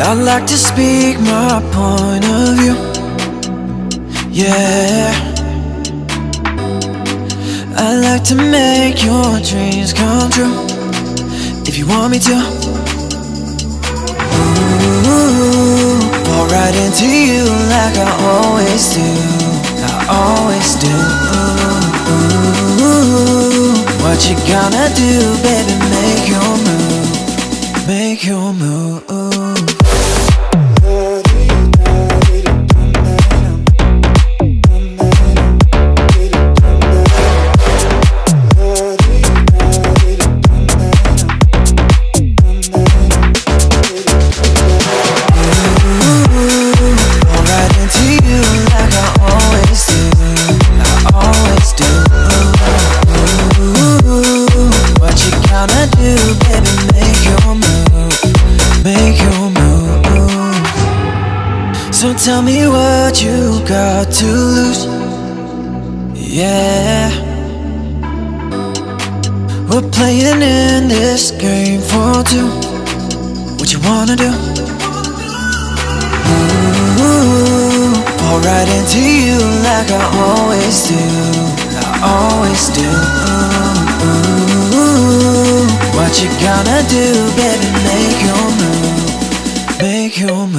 I like to speak my point of view. Yeah, I like to make your dreams come true. If you want me to, ooh, fall right into you like I always do. I always do. Ooh, what you gonna do, baby? Make your move. Make your move. So tell me what you got to lose. Yeah, we're playing in this game for two. What you wanna do? Ooh, fall right into you like I always do. I always do. Ooh, what you gonna do, baby? Make your move. Make your move.